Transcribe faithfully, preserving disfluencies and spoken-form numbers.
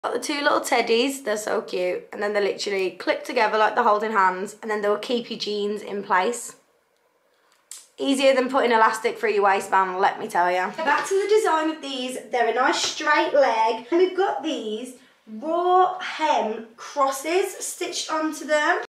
Got the two little teddies, they're so cute, and then they literally click together like they're holding hands, and then they'll keep your jeans in place. Easier than putting elastic through your waistband, let me tell you. Back to the design of these. They're a nice straight leg, and we've got these raw hem crosses stitched onto them.